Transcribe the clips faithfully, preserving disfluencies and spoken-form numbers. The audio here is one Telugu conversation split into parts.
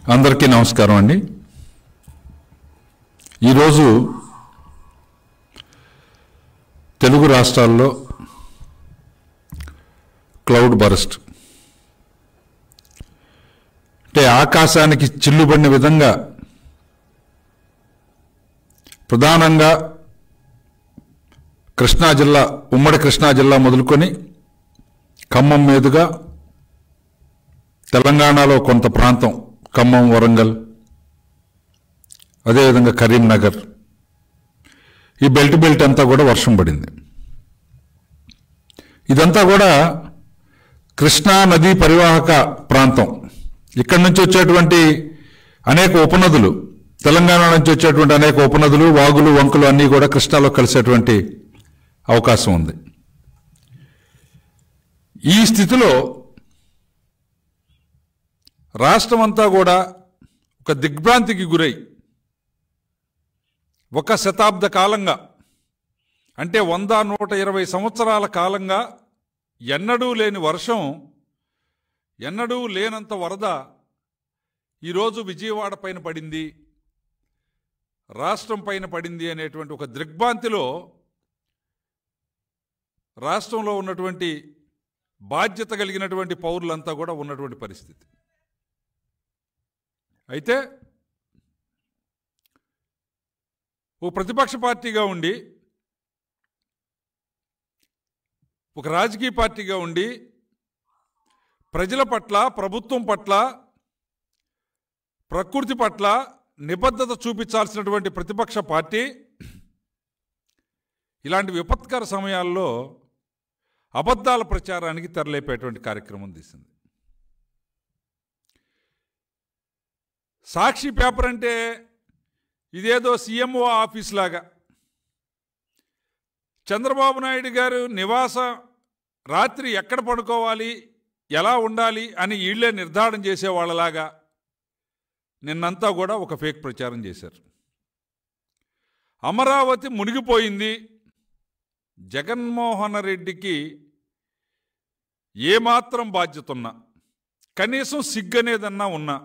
అందరికీ నమస్కారం అండి. ఈరోజు తెలుగు రాష్ట్రాల్లో క్లౌడ్ బరస్ట్ అంటే ఆకాశానికి చిల్లుబడిన విధంగా ప్రధానంగా కృష్ణా జిల్లా ఉమ్మడి కృష్ణా జిల్లా మొదలుకొని ఖమ్మం మీదుగా తెలంగాణలో కొంత ప్రాంతం ఖమ్మం, వరంగల్, అదేవిధంగా కరీంనగర్, ఈ బెల్ట్ బెల్ట్ అంతా కూడా వర్షం పడింది. ఇదంతా కూడా కృష్ణా నదీ పరివాహక ప్రాంతం. ఇక్కడి నుంచి వచ్చేటువంటి అనేక ఉపనదులు, తెలంగాణ నుంచి వచ్చేటువంటి అనేక ఉపనదులు, వాగులు, వంకలు అన్నీ కూడా కృష్ణాలో కలిసేటువంటి అవకాశం ఉంది. ఈ స్థితిలో రాష్ట్రం అంతా కూడా ఒక దిగ్భ్రాంతికి గురై ఒక శతాబ్ద కాలంగా, అంటే వంద నూట ఇరవై సంవత్సరాల కాలంగా ఎన్నడూ లేని వర్షం, ఎన్నడూ లేనంత వరద ఈరోజు విజయవాడ పైన పడింది, రాష్ట్రం పైన పడింది అనేటువంటి ఒక దిగ్భ్రాంతిలో రాష్ట్రంలో ఉన్నటువంటి బాధ్యత కలిగినటువంటి పౌరులంతా కూడా ఉన్నటువంటి పరిస్థితి. అయితే ఒక ప్రతిపక్ష పార్టీగా ఉండి, ఒక రాజకీయ పార్టీగా ఉండి ప్రజల పట్ల, ప్రభుత్వం పట్ల, ప్రకృతి పట్ల నిబద్ధత చూపించాల్సినటువంటి ప్రతిపక్ష పార్టీ ఇలాంటి విపత్కర సమయాల్లో అబద్ధాల ప్రచారానికి తెరలేపేటువంటి కార్యక్రమం తీసింది. సాక్షి పేపర్ అంటే ఇదేదో సీఎంఓ ఆఫీస్ లాగా, చంద్రబాబు నాయుడు గారు నివాస రాత్రి ఎక్కడ పడుకోవాలి, ఎలా ఉండాలి అని వీళ్ళే నిర్ధారణ చేసేవాళ్ళలాగా నిన్నంతా కూడా ఒక ఫేక్ ప్రచారం చేశారు. అమరావతి మునిగిపోయింది, జగన్మోహన్ రెడ్డికి ఏమాత్రం బాధ్యత ఉన్నా, కనీసం సిగ్గనేదన్నా ఉన్నా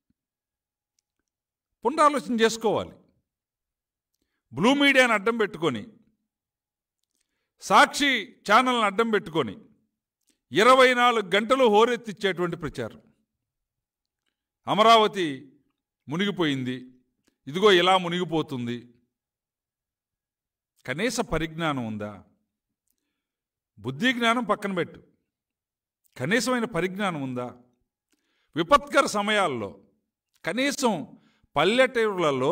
పునరాలోచన చేసుకోవాలి. బ్లూ మీడియాని అడ్డం పెట్టుకొని, సాక్షి ఛానల్ని అడ్డం పెట్టుకొని ఇరవై నాలుగు గంటలు హోరెత్తిచ్చేటువంటి ప్రచారం. అమరావతి మునిగిపోయింది, ఇదిగో ఇలా మునిగిపోతుంది. కనీస పరిజ్ఞానం ఉందా? బుద్ధి జ్ఞానం పక్కన పెట్టు, కనీసమైన పరిజ్ఞానం ఉందా? విపత్కర సమయాల్లో కనీసం పల్లెటూరులలో,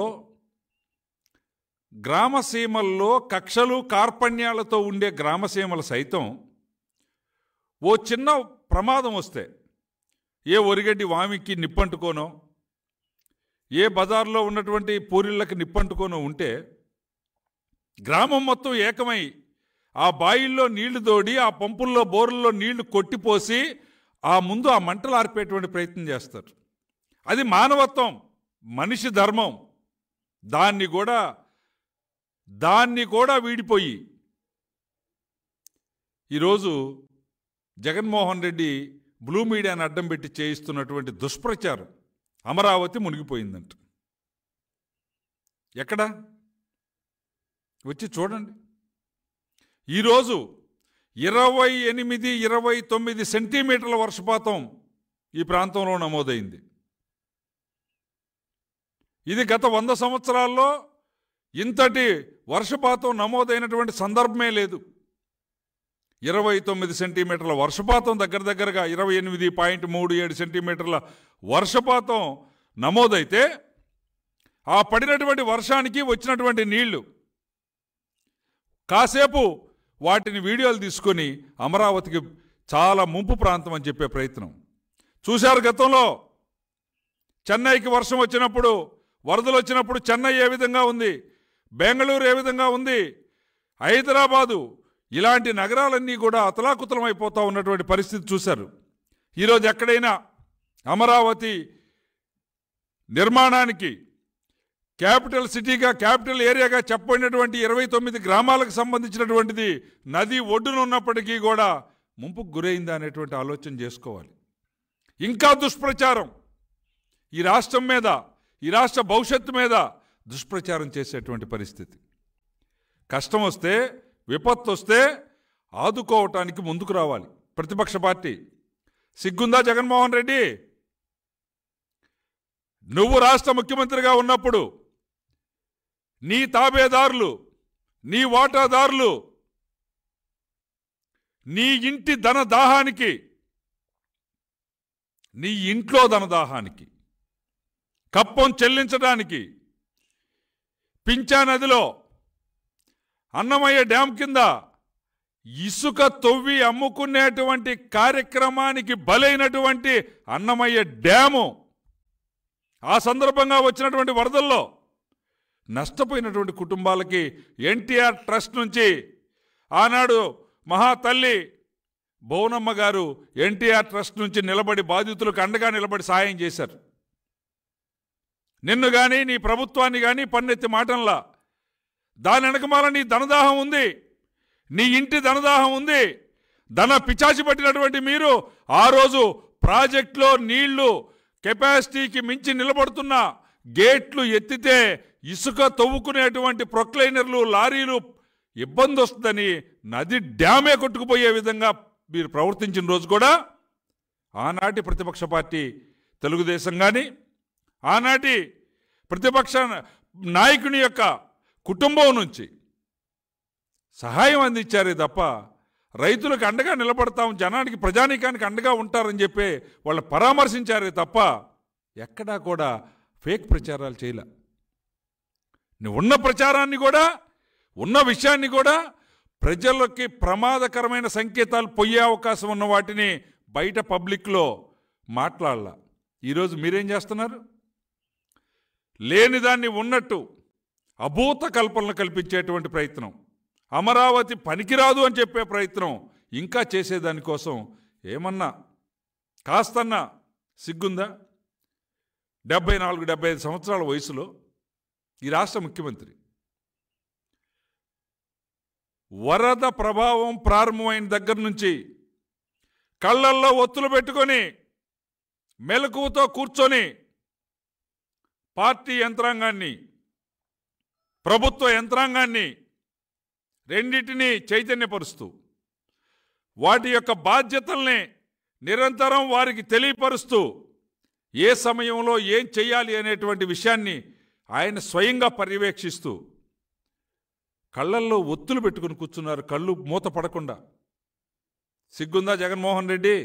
గ్రామసీమల్లో కక్షలు కార్పణ్యాలతో ఉండే గ్రామసీమలు సైతం ఓ చిన్న ప్రమాదం వస్తే, ఏ ఒరిగడ్డి వామికి నిప్పంటుకోనో, ఏ బజార్లో ఉన్నటువంటి పూరిళ్ళకి నిప్పంటుకోనో ఉంటే గ్రామం మొత్తం ఏకమై ఆ బాయిల్లో నీళ్లు తోడి, ఆ పంపుల్లో బోర్లలో నీళ్లు కొట్టిపోసి ఆ ముందు ఆ మంటలు ఆర్పేటువంటి ప్రయత్నం చేస్తారు. అది మానవత్వం, మనిషి ధర్మం. దాన్ని కూడా దాన్ని కూడా వీడిపోయి ఈరోజు జగన్మోహన్ రెడ్డి బ్లూ మీడియాని అడ్డం పెట్టి చేయిస్తున్నటువంటి దుష్ప్రచారం, అమరావతి మునిగిపోయిందంట. ఎక్కడ వచ్చి చూడండి. ఈరోజు ఇరవై ఎనిమిది ఇరవై తొమ్మిది సెంటీమీటర్ల వర్షపాతం ఈ ప్రాంతంలో నమోదైంది. ఇది గత వంద సంవత్సరాల్లో ఇంతటి వర్షపాతం నమోదైనటువంటి సందర్భమే లేదు. ఇరవై తొమ్మిది సెంటీమీటర్ల వర్షపాతం, దగ్గర దగ్గరగా ఇరవై ఎనిమిది పాయింట్ మూడు ఏడు సెంటీమీటర్ల వర్షపాతం నమోదైతే ఆ పడినటువంటి వర్షానికి వచ్చినటువంటి నీళ్లు కాసేపు వాటిని వీడియోలు తీసుకొని అమరావతికి చాలా ముంపు ప్రాంతం అని చెప్పే ప్రయత్నం చూశారు. గతంలో చెన్నైకి వర్షం వచ్చినప్పుడు, వరదలు వచ్చినప్పుడు చెన్నై ఏ విధంగా ఉంది, బెంగళూరు ఏ విధంగా ఉంది, హైదరాబాదు, ఇలాంటి నగరాలన్నీ కూడా అతలాకుతలం అయిపోతూ ఉన్నటువంటి పరిస్థితి చూశారు. ఈరోజు ఎక్కడైనా అమరావతి నిర్మాణానికి క్యాపిటల్ సిటీగా, క్యాపిటల్ ఏరియాగా చెప్పబడినటువంటి ఇరవై తొమ్మిది గ్రామాలకు సంబంధించినటువంటిది నది ఒడ్డున ఉన్నప్పటికీ కూడా ముంపుకు గురైందా అనేటువంటి ఆలోచన చేసుకోవాలి. ఇంకా దుష్ప్రచారం, ఈ రాష్ట్రం మీద, ఈ రాష్ట్ర భవిష్యత్తు మీద దుష్ప్రచారం చేసేటువంటి పరిస్థితి. కష్టం వస్తే, విపత్తు వస్తే ఆదుకోవటానికి ముందుకు రావాలి ప్రతిపక్ష పార్టీ. సిగ్గుందా జగన్మోహన్ రెడ్డి? నువ్వు రాష్ట్ర ముఖ్యమంత్రిగా ఉన్నప్పుడు నీ తాబేదారులు, నీ వాటాదారులు నీ ఇంటి ధనదాహానికి, నీ ఇంట్లో ధనదాహానికి కప్పం చెల్లించడానికి పింఛా నదిలో అన్నమయ్య డ్యాం కింద ఇసుక తవ్వి అమ్ముకునేటువంటి కార్యక్రమానికి బలైనటువంటి అన్నమయ్య డ్యాము, ఆ సందర్భంగా వచ్చినటువంటి వరదల్లో నష్టపోయినటువంటి కుటుంబాలకి ఎన్టీఆర్ ట్రస్ట్ నుంచి ఆనాడు మహాతల్లి భువనమ్మ గారు ఎన్టీఆర్ ట్రస్ట్ నుంచి నిలబడి బాధితులకు అండగా నిలబడి సహాయం చేశారు. నిన్ను కానీ నీ ప్రభుత్వాన్ని కానీ పన్నెత్తి మాటంలా. దాని వెనకమాల నీ ధనదాహం ఉంది, నీ ఇంటి ధనదాహం ఉంది. ధన పిచాచి పట్టినటువంటి మీరు ఆ రోజు ప్రాజెక్టులో నీళ్లు కెపాసిటీకి మించి నిలబడుతున్న గేట్లు ఎత్తితే ఇసుక తవ్వుకునేటువంటి ప్రొక్లైనర్లు, లారీలు ఇబ్బంది వస్తుందని నది డ్యామే కొట్టుకుపోయే విధంగా మీరు ప్రవర్తించిన రోజు కూడా ఆనాటి ప్రతిపక్ష పార్టీ తెలుగుదేశం కానీ, ఆనాటి ప్రతిపక్ష నాయకుని యొక్క కుటుంబం నుంచి సహాయం అందించారే తప్ప రైతులకు అండగా నిలబడతాం, జనానికి ప్రజానీకానికి అండగా ఉంటారని చెప్పి వాళ్ళు పరామర్శించారే తప్ప ఎక్కడా కూడా ఫేక్ ప్రచారాలు చేయలే. ఉన్న ప్రచారాన్ని కూడా, ఉన్న విషయాన్ని కూడా ప్రజలకి ప్రమాదకరమైన సంకేతాలు పోయే అవకాశం ఉన్న వాటిని బయట పబ్లిక్లో మాట్లాడాల. ఈరోజు మీరేం చేస్తున్నారు? లేని దాన్ని ఉన్నట్టు అభూత కల్పనలు కల్పించేటువంటి ప్రయత్నం, అమరావతి పనికిరాదు అని చెప్పే ప్రయత్నం ఇంకా చేసేదానికోసం ఏమన్నా కాస్తన్నా సిగ్గుందా? డెబ్బై నాలుగు డెబ్బై ఐదు సంవత్సరాల వయసులో ఈ రాష్ట్ర ముఖ్యమంత్రి వరద ప్రభావం ప్రారంభమైన దగ్గర నుంచి కళ్ళల్లో ఒత్తులు పెట్టుకొని మెలకువతో కూర్చొని పార్టీ యంత్రాంగాన్ని, ప్రభుత్వ యంత్రాంగాన్ని రెండింటినీ చైతన్యపరుస్తూ వాటి యొక్క బాధ్యతల్ని నిరంతరం వారికి తెలియపరుస్తూ ఏ సమయంలో ఏం చేయాలి అనేటువంటి విషయాన్ని ఆయన స్వయంగా పర్యవేక్షిస్తూ కళ్ళల్లో ఒత్తులు పెట్టుకుని కూర్చున్నారు, కళ్ళు మూత పడకుండా. సిగ్గుందా జగన్మోహన్ రెడ్డి?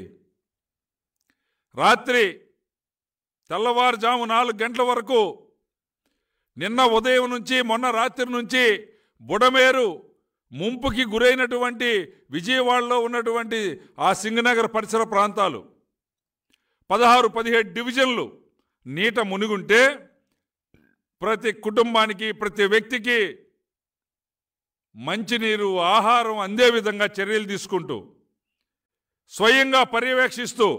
రాత్రి తెల్లవారుజాము నాలుగు గంటల వరకు నిన్న ఉదయం నుంచి మొన్న రాత్రి నుంచి బుడమేరు ముంపుకి గురైనటువంటి విజయవాడలో ఉన్నటువంటి ఆ సింగనగర్ పరిసర ప్రాంతాలు పదహారు పదిహేడు డివిజన్లు నీట మునిగుంటే ప్రతి కుటుంబానికి, ప్రతి వ్యక్తికి మంచినీరు, ఆహారం అందే విధంగా చర్యలు తీసుకుంటూ స్వయంగా పర్యవేక్షిస్తూ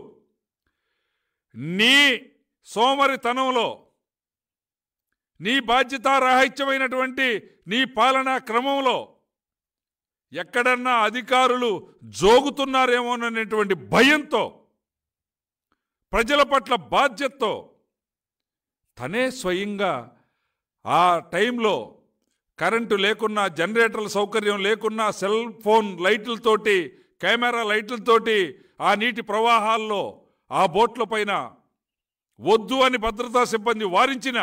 నీ సోమరితనంలో, నీ బాధ్యతారాహిత్యమైనటువంటి నీ పాలనా క్రమంలో ఎక్కడన్నా అధికారులు జోగుతున్నారేమోననేటువంటి భయంతో, ప్రజల పట్ల బాధ్యతతో తనే స్వయంగా ఆ టైంలో కరెంటు లేకున్నా, జనరేటర్ల సౌకర్యం లేకున్నా, సెల్ ఫోన్ లైట్లతోటి, కెమెరా లైట్లతోటి ఆ నీటి ప్రవాహాల్లో ఆ బోట్ల పైన వద్దు అని భద్రతా సిబ్బంది వారించిన,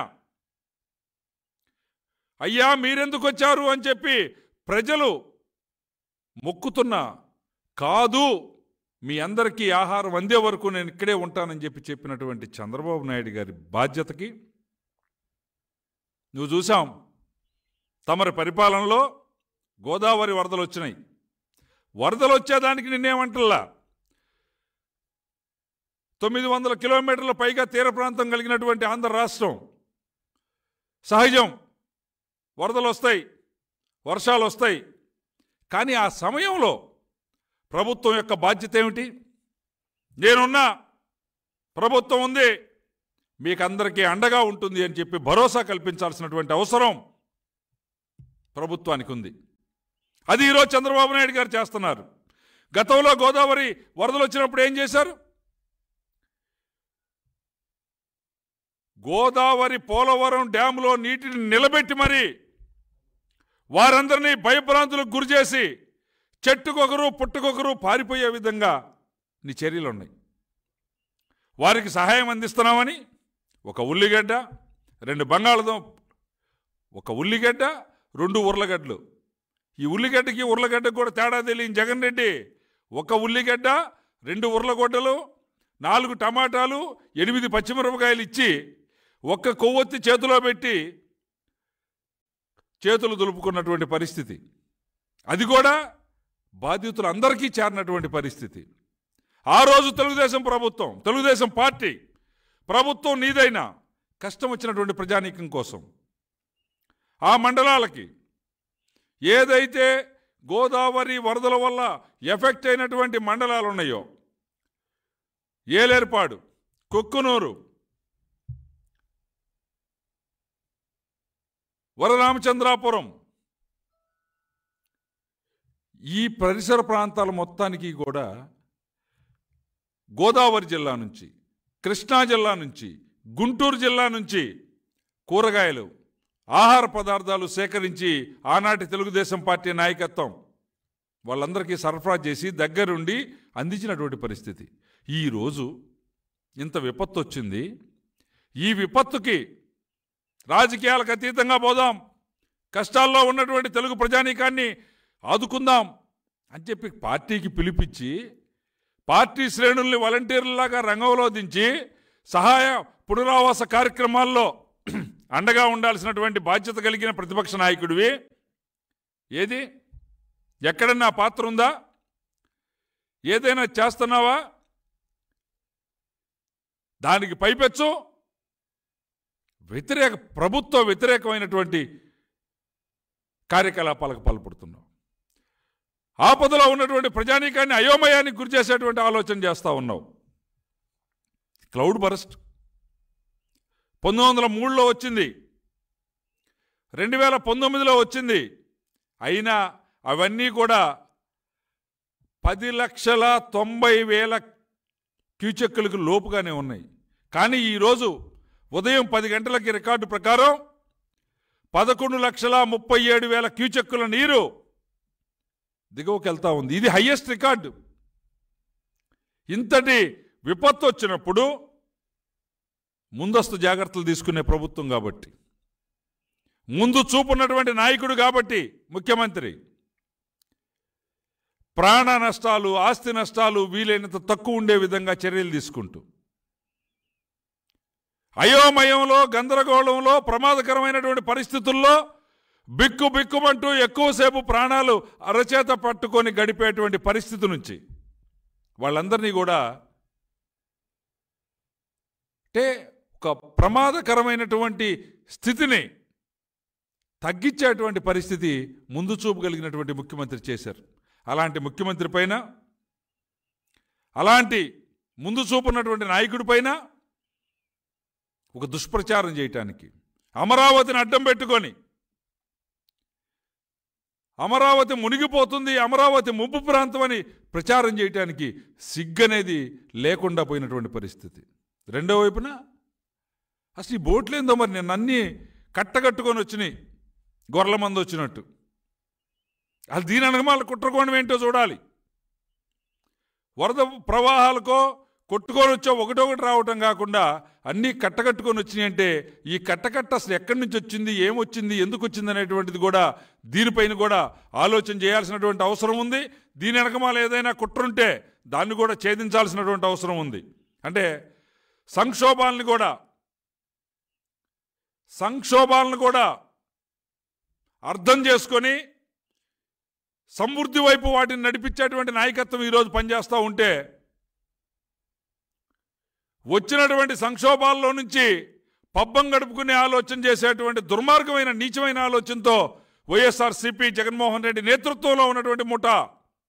అయ్యా మీరెందుకు వచ్చారు అని చెప్పి ప్రజలు మొక్కుతున్నా, కాదు మీ అందరికీ ఆహారం అందే వరకు నేను ఇక్కడే ఉంటానని చెప్పి చెప్పినటువంటి చంద్రబాబు నాయుడు గారి బాధ్యతకి నువ్వు చూసాం. తమరి పరిపాలనలో గోదావరి వరదలు వచ్చినాయి. వరదలు వచ్చేదానికి నిన్నేమంటల్లా. తొమ్మిది వందల కిలోమీటర్ల పైగా తీర ప్రాంతం కలిగినటువంటి ఆంధ్ర రాష్ట్రం సహజం, వరదలు వస్తాయి, వర్షాలు వస్తాయి. కానీ ఆ సమయంలో ప్రభుత్వం యొక్క బాధ్యత ఏమిటి? నేనున్నా, ప్రభుత్వం ఉంది, మీకు అందరికీ అండగా ఉంటుంది అని చెప్పి భరోసా కల్పించాల్సినటువంటి అవసరం ప్రభుత్వానికి ఉంది. అది ఈరోజు చంద్రబాబు నాయుడు గారు చేస్తున్నారు. గతంలో గోదావరి వరదలు వచ్చినప్పుడు ఏం చేశారు? గోదావరి పోలవరం డ్యాంలో నీటిని నిలబెట్టి మరి వారందరినీ భయభ్రాంతులకు గురి చేసి చెట్టుకొకరు పుట్టుకొకరు పారిపోయే విధంగా నీ చర్యలు ఉన్నాయి. వారికి సహాయం అందిస్తున్నామని ఒక ఉల్లిగడ్డ, రెండు బంగాళదుంప, ఒక ఉల్లిగడ్డ, రెండు ఉర్లగడ్డలు. ఈ ఉల్లిగడ్డకి ఉర్లగడ్డకు కూడా తేడా తెలియని జగన్ రెడ్డి ఒక ఉల్లిగడ్డ, రెండు ఉర్లగొడ్డలు, నాలుగు టమాటాలు, ఎనిమిది పచ్చిమిరపకాయలు ఇచ్చి ఒక్క కొవ్వొత్తి చేతిలో పెట్టి చేతులు దులుపుకున్నటువంటి పరిస్థితి. అది కూడా బాధితులందరికీ చేరినటువంటి పరిస్థితి. ఆ రోజు తెలుగుదేశం ప్రభుత్వం, తెలుగుదేశం పార్టీ ప్రభుత్వం నీదైనా కష్టం వచ్చినటువంటి ప్రజానీకం కోసం ఆ మండలాలకి ఏదైతే గోదావరి వరదల వల్ల ఎఫెక్ట్ అయినటువంటి మండలాలు ఉన్నాయో, ఏలేర్పాడు, కొక్కునూరు, వరరామచంద్రాపురం, ఈ పరిసర ప్రాంతాల మొత్తానికి కూడా గోదావరి జిల్లా నుంచి, కృష్ణా జిల్లా నుంచి, గుంటూరు జిల్లా నుంచి కూరగాయలు, ఆహార పదార్థాలు సేకరించి ఆనాటి తెలుగుదేశం పార్టీ నాయకత్వం వాళ్ళందరికీ సరఫరా చేసి దగ్గరుండి అందించినటువంటి పరిస్థితి. ఈరోజు ఇంత విపత్తు వచ్చింది. ఈ విపత్తుకి రాజకీయాలకు అతీతంగా పోదాం, కష్టాల్లో ఉన్నటువంటి తెలుగు ప్రజానీకాన్ని ఆదుకుందాం అని చెప్పి పార్టీకి పిలిపించి పార్టీ శ్రేణుల్ని వాలంటీర్లలాగా రంగంలో దించి సహాయ పునరావాస కార్యక్రమాల్లో అండగా ఉండాల్సినటువంటి బాధ్యత కలిగిన ప్రతిపక్ష నాయకుడివి. ఏది ఎక్కడన్నా పాత్ర ఉందా? ఏదైనా చేస్తున్నావా? దానికి పైపెచ్చు వ్యతిరేక ప్రభుత్వ వ్యతిరేకమైనటువంటి కార్యకలాపాలకు పాల్పడుతున్నావు. ఆపదలో ఉన్నటువంటి ప్రజానీకాన్ని అయోమయానికి గురి చేసేటువంటి ఆలోచన చేస్తూ ఉన్నావు. క్లౌడ్ బరస్ట్ పంతొమ్మిది వందల మూడులో వచ్చింది, రెండు వేల పంతొమ్మిదిలో వచ్చింది. అయినా అవన్నీ కూడా పది లక్షల తొంభై వేల క్యూచెక్కులకు లోపుగానే ఉన్నాయి. కానీ ఈరోజు ఉదయం పది గంటలకి రికార్డు ప్రకారం పదకొండు లక్షల ముప్పై ఏడు వేల క్యూచెక్కుల నీరు దిగువకి వెళ్తా ఉంది. ఇది హయ్యెస్ట్ రికార్డు. ఇంతటి విపత్తు వచ్చినప్పుడు ముందస్తు జాగ్రత్తలు తీసుకునే ప్రభుత్వం కాబట్టి, ముందు చూపున్నటువంటి నాయకుడు కాబట్టి ముఖ్యమంత్రి ప్రాణ నష్టాలు, ఆస్తి నష్టాలు వీలైనంత తక్కువ ఉండే విధంగా చర్యలు తీసుకుంటూ అయోమయంలో, గందరగోళంలో, ప్రమాదకరమైనటువంటి పరిస్థితుల్లో బిక్కు బిక్కుమంటూ ఎక్కువసేపు ప్రాణాలు అరచేత పట్టుకొని గడిపేటువంటి పరిస్థితి నుంచి వాళ్ళందరినీ కూడా అంటే ఒక ప్రమాదకరమైనటువంటి స్థితిని తగ్గించేటువంటి పరిస్థితి ముందు చూపు కలిగినటువంటి ముఖ్యమంత్రి చేశారు. అలాంటి ముఖ్యమంత్రి పైన, అలాంటి ముందు చూపున్నటువంటి నాయకుడి పైన ఒక దుష్ప్రచారం చేయటానికి, అమరావతిని అడ్డం పెట్టుకొని అమరావతి మునిగిపోతుంది, అమరావతి ముప్పు ప్రాంతం అని ప్రచారం చేయటానికి సిగ్గనేది లేకుండా పోయినటువంటి పరిస్థితి. రెండో వైపున అసలు ఈ బోట్లేందో మరి నేను అన్నీ కట్టగట్టుకొని వచ్చినాయి, గొర్రెల మంది వచ్చినట్టు. అది దీని అనగమాల కుట్రకోణం ఏంటో చూడాలి. వరద ప్రవాహాలకో కొట్టుకొని వచ్చా ఒకటొకటి రావటం కాకుండా అన్నీ కట్టకట్టుకొని వచ్చినాయి అంటే ఈ కట్టకట్ట అసలు ఎక్కడి నుంచి వచ్చింది, ఏమొచ్చింది, ఎందుకు వచ్చింది అనేటువంటిది కూడా దీనిపైన కూడా ఆలోచన చేయాల్సినటువంటి అవసరం ఉంది. దీని వెనకమాల ఏదైనా కుట్రుంటే దాన్ని కూడా ఛేదించాల్సినటువంటి అవసరం ఉంది. అంటే సంక్షోభాలను కూడా సంక్షోభాలను కూడా అర్థం చేసుకొని సమృద్ధి వైపు వాటిని నడిపించేటువంటి నాయకత్వం ఈరోజు పనిచేస్తూ ఉంటే వచ్చినటువంటి సంక్షోభాల్లో నుంచి పబ్బం గడుపుకునే ఆలోచన చేసేటువంటి దుర్మార్గమైన నీచమైన ఆలోచనతో వైఎస్ఆర్సీపీ జగన్మోహన్ రెడ్డి నేతృత్వంలో ఉన్నటువంటి ముఠా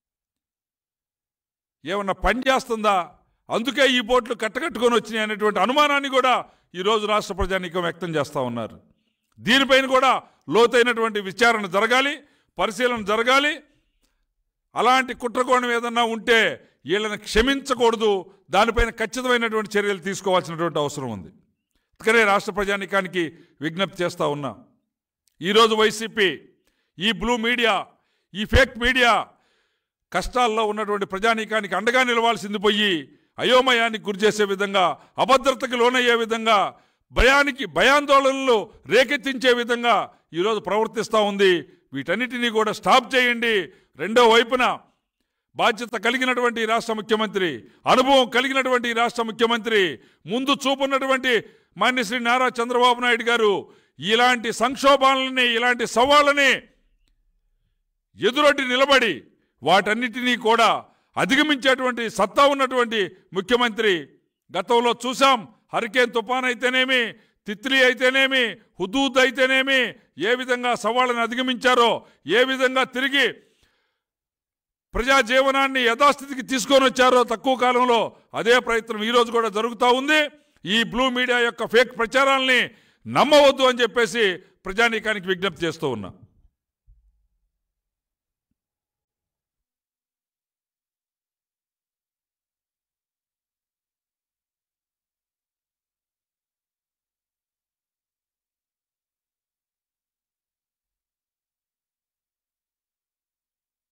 ఏమన్నా పని చేస్తుందా? అందుకే ఈ బోట్లు కట్టకట్టుకొని వచ్చినాయి అనేటువంటి అనుమానాన్ని కూడా ఈరోజు రాష్ట్ర ప్రజానీకం వ్యక్తం చేస్తూ ఉన్నారు. దీనిపైన కూడా లోతైనటువంటి విచారణ జరగాలి, పరిశీలన జరగాలి. అలాంటి కుట్రకోణం ఏదన్నా ఉంటే వీళ్ళని క్షమించకూడదు, దానిపైన ఖచ్చితమైనటువంటి చర్యలు తీసుకోవాల్సినటువంటి అవసరం ఉంది. అందుకనే రాష్ట్ర ప్రజానీకానికి విజ్ఞప్తి చేస్తూ ఉన్నా, ఈరోజు వైసీపీ ఈ బ్లూ మీడియా, ఈ ఫేక్ మీడియా కష్టాల్లో ఉన్నటువంటి ప్రజానీకానికి అండగా నిలవాల్సింది పోయి అయోమయానికి గురి చేసే విధంగా, అభద్రతకి లోనయ్యే విధంగా, భయానికి భయాందోళనలు రేకెత్తించే విధంగా ఈరోజు ప్రవర్తిస్తూ ఉంది. వీటన్నిటినీ కూడా స్టాప్ చేయండి. రెండో వైపున బాధ్యత కలిగినటువంటి రాష్ట్ర ముఖ్యమంత్రి, అనుభవం కలిగినటువంటి రాష్ట్ర ముఖ్యమంత్రి, ముందు చూపున్నటువంటి మాన్యశ్రీ నారా చంద్రబాబు నాయుడు గారు ఇలాంటి సంక్షోభాలని, ఇలాంటి సవాళ్ళని ఎదురొడ్డి నిలబడి వాటన్నిటినీ కూడా అధిగమించేటువంటి సత్తా ఉన్నటువంటి ముఖ్యమంత్రి. గతంలో చూసాం, హరికేన్ తుఫాన్ అయితేనేమి, తిత్లీ అయితేనేమి, హుదూద్ అయితేనేమి, ఏ విధంగా సవాళ్ళను అధిగమించారో, ఏ విధంగా తిరిగి ప్రజా జీవనాన్ని యథాస్థితికి తీసుకొని వచ్చారో తక్కువ కాలంలో, అదే ప్రయత్నం ఈరోజు కూడా జరుగుతూ ఉంది. ఈ బ్లూ మీడియా యొక్క ఫేక్ ప్రచారాలని నమ్మవద్దు అని చెప్పేసి ప్రజానీకానికి విజ్ఞప్తి చేస్తూ ఉన్నా.